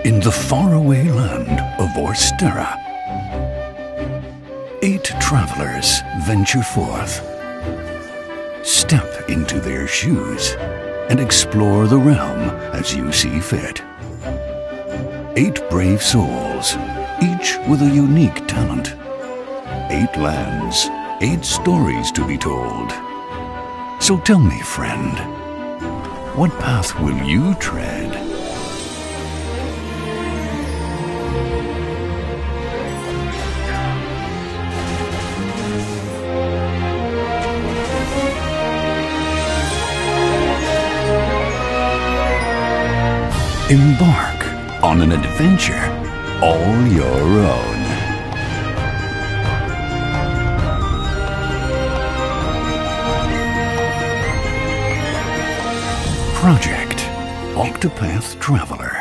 In the faraway land of Orstera, 8 travelers venture forth. Step into their shoes and explore the realm as you see fit. 8 brave souls, each with a unique talent. 8 lands, 8 stories to be told. So tell me, friend, what path will you tread? Embark on an adventure all your own. Project Octopath Traveler.